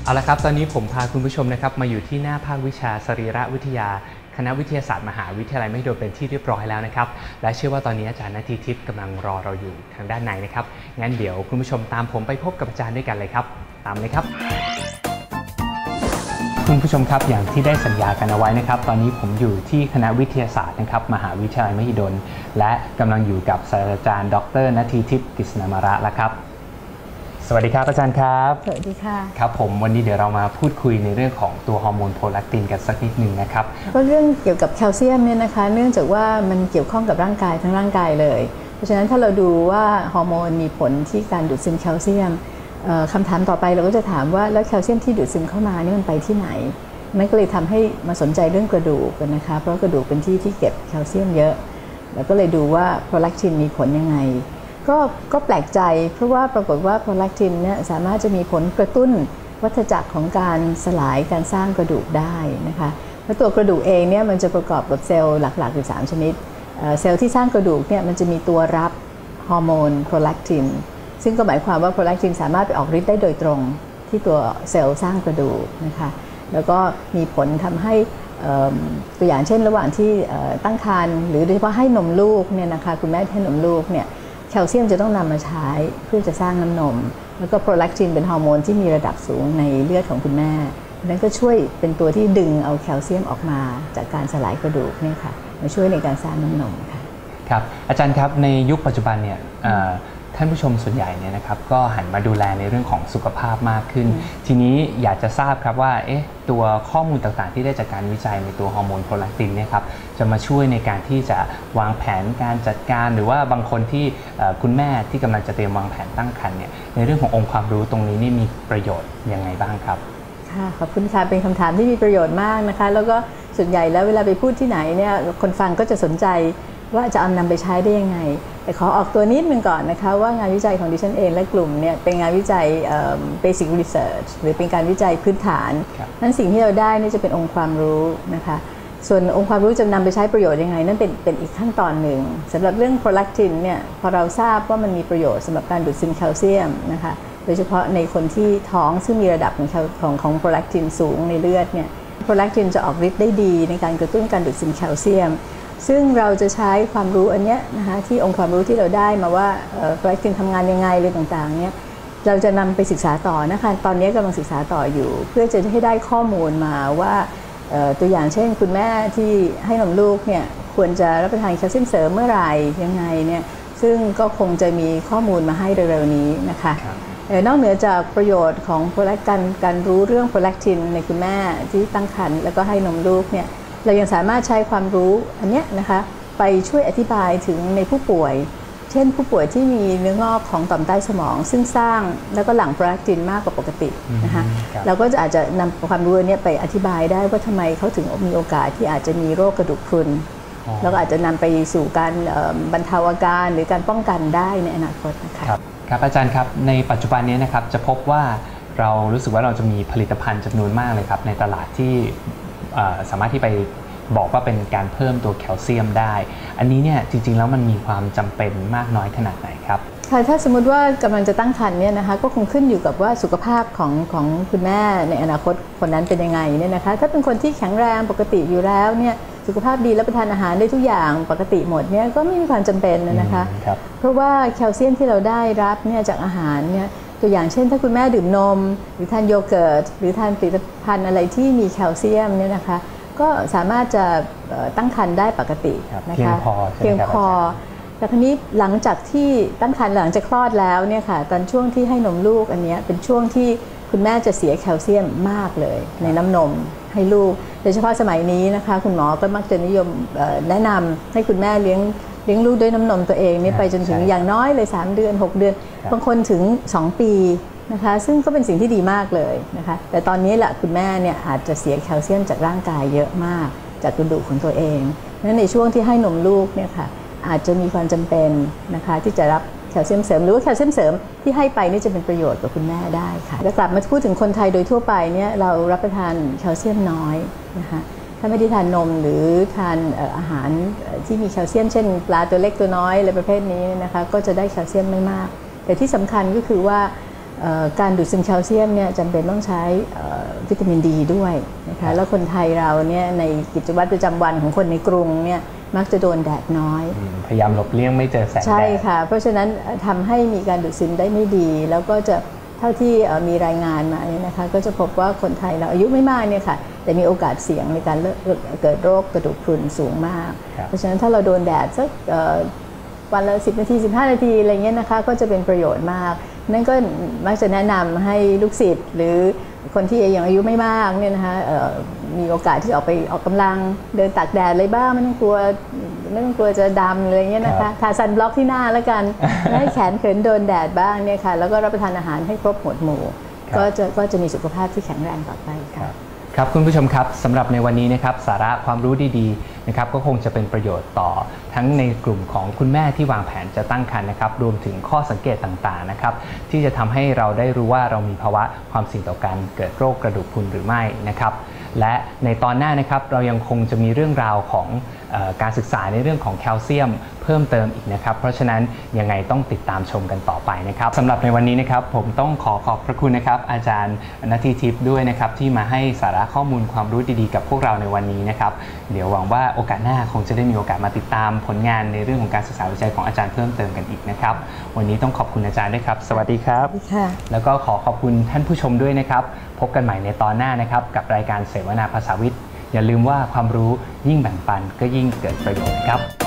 เอาละครับตอนนี้ผมพาคุณผู้ชมนะครับมาอยู่ที่หน้าภาควิชาสรีรวิทยาคณะวิทยาศาสตร์มหาวิทยาลัยมหิดลเป็นที่เรียบร้อยแล้วนะครับและเชื่อว่าตอนนี้อาจารย์ณทีทิพย์กำลังรอเราอยู่ทางด้านในนะครับงั้นเดี๋ยวคุณผู้ชมตามผมไปพบกับอาจารย์ด้วยกันเลยครับตามเลยครับคุณผู้ชมครับอย่างที่ได้สัญญากันเอาไว้นะครับตอนนี้ผมอยู่ที่คณะวิทยาศาสตร์นะครับมหาวิทยาลัยมหิดลและกำลังอยู่กับศาสตราจารย์ดร.ณทีทิพย์กฤษณมาระแล้วครับสวัสดีครับอาจารย์ครับสวัสดีค่ะครับผมวันนี้เดี๋ยวเรามาพูดคุยในเรื่องของตัวฮอร์โมนโพแลคตินกันสักนิดหนึ่งนะครับก็เรื่องเกี่ยวกับแคลเซียมเนี่ยนะคะเนื่องจากว่ามันเกี่ยวข้องกับร่างกายทั้งร่างกายเลยเพราะฉะนั้นถ้าเราดูว่าฮอร์โมนมีผลที่การดูดซึมแคลเซียมคำถามต่อไปเราก็จะถามว่าแล้วแคลเซียมที่ดูดซึมเข้ามานี่มันไปที่ไหนมันก็เลยทำให้มาสนใจเรื่องกระดูกกันนะคะเพราะกระดูกเป็นที่ที่เก็บแคลเซียมเยอะแล้วก็เลยดูว่าโพแลคตินมีผลยังไงก็แปลกใจเพราะว่าปรากฏว่าโพแลคตินเนี่ยสามารถจะมีผลกระตุ้นวัฏจักรของการสลายการสร้างกระดูกได้นะคะและตัวกระดูกเองเนี่ยมันจะประกอบกับเซลล์หลักๆอยู่3ชนิดเซลล์ที่สร้างกระดูกเนี่ยมันจะมีตัวรับฮอร์โมนโพแลคตินซึ่งก็หมายความว่าโพแลคตินสามารถไปออกฤทธิ์ได้โดยตรงที่ตัวเซลล์สร้างกระดูกนะคะแล้วก็มีผลทำให้ตัวอย่างเช่นระหว่างที่ตั้งครรภ์หรือโดยเฉพาะให้นมลูกเนี่ยนะคะคุณแม่ให้นมลูกเนี่ยแคลเซียมจะต้องนำมาใช้เพื่อจะสร้างน้ำนมแล้วก็โพแลคตินเป็นฮอร์โมนที่มีระดับสูงในเลือดของคุณแม่นั้นก็ช่วยเป็นตัวที่ดึงเอาแคลเซียมออกมาจากการสลายกระดูกเนี่ยค่ะมาช่วยในการสร้างน้ำนมค่ะครับอาจารย์ครับในยุคปัจจุบันเนี่ยท่านผู้ชมส่วนใหญ่เนี่ยนะครับก็หันมาดูแลในเรื่องของสุขภาพมากขึ้นทีนี้อยากจะทราบครับว่าตัวข้อมูลต่างๆที่ได้จากการวิจัยในตัวฮอร์โมนโพแลคตินเนี่ยครับจะมาช่วยในการที่จะวางแผนการจัดการหรือว่าบางคนที่คุณแม่ที่กำลังจะเตรียมวางแผนตั้งครรภ์เนี่ยในเรื่องขององค์ความรู้ตรงนี้นี่มีประโยชน์ยังไงบ้างครับค่ะขอบคุณค่ะเป็นคำถามที่มีประโยชน์มากนะคะแล้วก็ส่วนใหญ่แล้วเวลาไปพูดที่ไหนเนี่ยคนฟังก็จะสนใจว่าจะเอานำไปใช้ได้ยังไงแต่ขอออกตัวนิดนึงก่อนนะคะว่างานวิจัยของดิฉันเองและกลุ่มเนี่ยเป็นงานวิจัย basic research หรือเป็นการวิจัยพื้นฐานนั้นสิ่งที่เราได้นี่จะเป็นองค์ความรู้นะคะส่วนองค์ความรู้จะนำไปใช้ประโยชน์ยังไงนั่นเป็นอีกขั้นตอนหนึ่งสำหรับเรื่องโพแลคตินเนี่ยพอเราทราบว่ามันมีประโยชน์สำหรับการดูดซึมแคลเซียมนะคะโดยเฉพาะในคนที่ท้องซึ่งมีระดับของโพแลคตินสูงในเลือดเนี่ยโพแลคตินจะออกฤทธิ์ได้ดีในการกระตุ้นการดูดซึมแคลเซียมซึ่งเราจะใช้ความรู้อันนี้นะคะที่องค์ความรู้ที่เราได้มาว่าโพแลคตินทำงานยังไงอะไรต่างๆเนี่ยเราจะนำไปศึกษาต่อนะคะตอนนี้กำลังศึกษาต่ออยู่เพื่อจะให้ได้ข้อมูลมาว่าตัวอย่างเช่นคุณแม่ที่ให้นมลูกเนี่ยควรจะรับประทานแคลเซียมเสริมเมื่อไหร่ยังไงเนี่ยซึ่งก็คงจะมีข้อมูลมาให้เร็วๆนี้นะคะนอกเหนือจากประโยชน์ของการรู้เรื่องโพแลคตินในคุณแม่ที่ตั้งครรภ์แล้วก็ให้นมลูกเนี่ยเรายังสามารถใช้ความรู้อันนี้นะคะไปช่วยอธิบายถึงในผู้ป่วยเช่นผู้ป่วยที่มีเนื้องอกของต่อมใต้สมองซึ่งสร้างแล้วก็หลั่งโพแลคตินมากกว่าปกตินะคะเราก็จะอาจจะนำความรู้นี้ไปอธิบายได้ว่าทำไมเขาถึงมีโอกาสที่อาจจะมีโรคกระดูกพรุนแล้วก็อาจจะนำไปสู่การบรรเทาอาการหรือการป้องกันได้ในอนาคตนะคะครับอาจารย์ครับในปัจจุบันนี้นะครับจะพบว่าเรารู้สึกว่าเราจะมีผลิตภัณฑ์จำนวนมากเลยครับในตลาดที่สามารถที่ไปบอกว่าเป็นการเพิ่มตัวแคลเซียมได้อันนี้เนี่ยจริงๆแล้วมันมีความจำเป็นมากน้อยขนาดไหนครับค่ะถ้าสมมติว่ากำลังจะตั้งครรภ์เนี่ยนะคะก็คงขึ้นอยู่กับว่าสุขภาพของคุณแม่ในอนาคตคนนั้นเป็นยังไงเนี่ยนะคะถ้าเป็นคนที่แข็งแรงปกติอยู่แล้วเนี่ยสุขภาพดีรับประทานอาหารได้ทุกอย่างปกติหมดเนี่ยก็ไม่มีความจำเป็นนะคะเพราะว่าแคลเซียมที่เราได้รับเนี่ยจากอาหารเนี่ยตัวอย่างเช่นถ้าคุณแม่ดื่มนมหรือทานโยเกิร์ตหรือทานผลิตภัณฑ์อะไรที่มีแคลเซียมเนี่ยนะคะก็สามารถจะตั้งครรภ์ได้ปกตินะคะเพียงพอแต่คราวนี้หลังจากที่ตั้งครรภ์หลังจากคลอดแล้วเนี่ยค่ะตอนช่วงที่ให้นมลูกอันนี้เป็นช่วงที่คุณแม่จะเสียแคลเซียมมากเลยในน้ำนมให้ลูกโดยเฉพาะสมัยนี้นะคะคุณหมอก็มักจะนิยมแนะนำให้คุณแม่เลี้ยงลูกด้วยน้ำนมตัวเองนี่ไปจนถึงอย่างน้อยเลย3 เดือน 6 เดือนบางคนถึง2 ปีนะคะซึ่งก็เป็นสิ่งที่ดีมากเลยนะคะแต่ตอนนี้แหละคุณแม่เนี่ยอาจจะเสียแคลเซียมจากร่างกายเยอะมากจากกระดูกของตัวเองนั้นในช่วงที่ให้นมลูกเนี่ยค่ะอาจจะมีความจำเป็นนะคะที่จะรับแคลเซียมเสริมหรือว่าแคลเซียมเสริมที่ให้ไปนี่จะเป็นประโยชน์กับคุณแม่ได้ค่ะแล้วกลับมาพูดถึงคนไทยโดยทั่วไปเนี่ยเรารับประทานแคลเซียมน้อยนะคะถ้าไม่ได้ทานนมหรือทานอาหารที่มีแคลเซียมเช่นปลาตัวเล็กตัวน้อยอะไรประเภทนี้นะคะก็จะได้แคลเซียมไม่มากแต่ที่สำคัญก็คือว่าการดูดซึมแคลเซียมเนี่ยจำเป็นต้องใช้วิตามินดีด้วยนะคะแล้วคนไทยเราเนี่ยในกิจวัตรประจำวันของคนในกรุงเนี่ยมักจะโดนแดดน้อยพยายามหลบเลี่ยงไม่เจอแสงแดดใช่ค่ะเพราะฉะนั้นทำให้มีการดูดซึมได้ไม่ดีแล้วก็จะเท่าที่มีรายงานมาเนี่ยนะคะก็จะพบว่าคนไทยเราอายุไม่มากเนี่ยค่ะแต่มีโอกาสเสี่ยงในการเกิดโรคกระดูกพรุนสูงมากเพราะฉะนั้นถ้าเราโดนแดดสักวันละ10 นาที 15 นาทีอะไรเงี้ยนะคะก็จะเป็นประโยชน์มากนั่นก็มักจะแนะนำให้ลูกศิษย์หรือคนที่ยังอายุไม่มากเนี่ยนะคะมีโอกาสที่จะออกกำลังเดินตากแดดเลยบ้างไม่ต้องกลัวจะดำอะไรเงี้ยนะคะทาซันบล็อกที่หน้าแล้วกันให้แขนเขินโดนแดดบ้างเนี่ยค่ะแล้วก็รับประทานอาหารให้ครบหมวดหมู่ก็จะมีสุขภาพที่แข็งแรงต่อไปค่ะครับคุณผู้ชมครับสำหรับในวันนี้นะครับสาระความรู้ดีๆนะครับก็คงจะเป็นประโยชน์ต่อทั้งในกลุ่มของคุณแม่ที่วางแผนจะตั้งครรภ์นะครับรวมถึงข้อสังเกตต่างๆนะครับที่จะทำให้เราได้รู้ว่าเรามีภาวะความเสี่ยงต่อการเกิดโรคกระดูกพรุนหรือไม่นะครับและในตอนหน้านะครับเรายังคงจะมีเรื่องราวของการศึกษาในเรื่องของแคลเซียมเพิ่มเติมอีกนะครับเพราะฉะนั้นยังไงต้องติดตามชมกันต่อไปนะครับสำหรับในวันนี้นะครับผมต้องขอบพระคุณนะครับอาจารย์ณัฐิทิพย์ด้วยนะครับที่มาให้สาระข้อมูลความรู้ดีๆกับพวกเราในวันนี้นะครับเดี๋ยวหวังว่าโอกาสหน้าคงจะได้มีโอกาสมาติดตามผลงานในเรื่องของการศึกษาวิจัยของอาจารย์เพิ่มเติมกันอีกนะครับวันนี้ต้องขอบคุณอาจารย์ด้วยครับสวัสดีครับแล้วก็ขอบคุณท่านผู้ชมด้วยนะครับพบกันใหม่ในตอนหน้านะครับกับรายการเสวนาภาษาวิทย์อย่าลืมว่าความรู้ยิ่งแบ่งปันก็ยิ่งเกิดประโยชน์ครับ